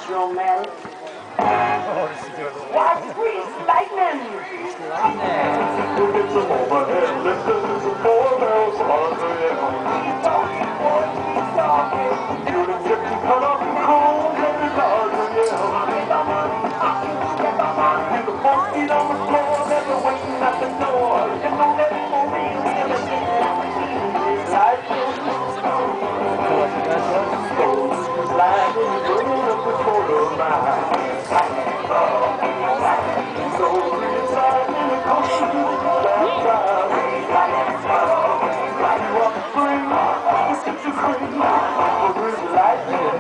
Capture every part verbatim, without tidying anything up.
dramatic. Watch grease lightning. Look at some overhead lifters and some four barrels under your arm. You're the tip to cut off the cold and the larger, yeah. And the folks eat on the floor, they're waiting at the door. You know that it won't be never get like this. Like when you're burning up the quarter mile. So inside in the coast, you outside. You are free, it's a free, for it's lightning.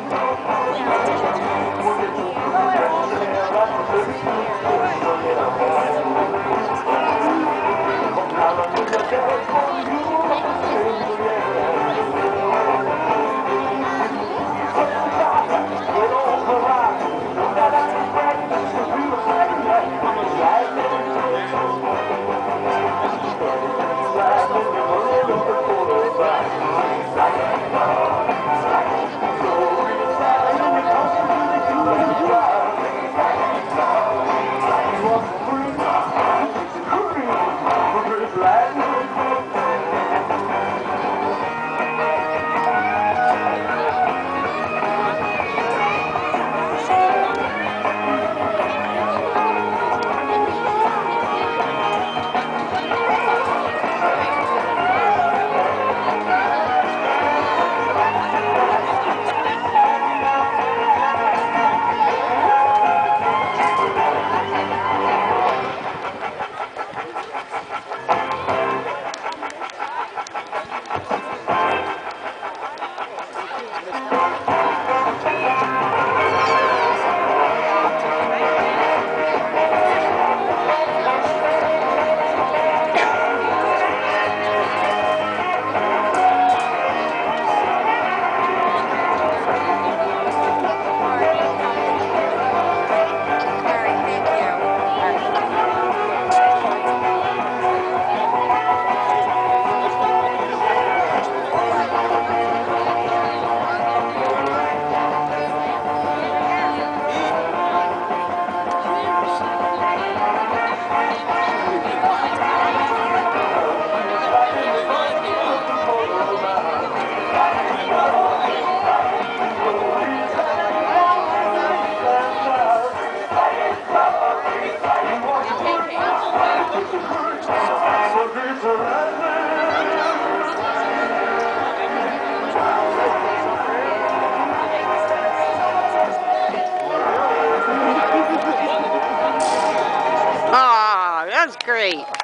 Ah, that's great.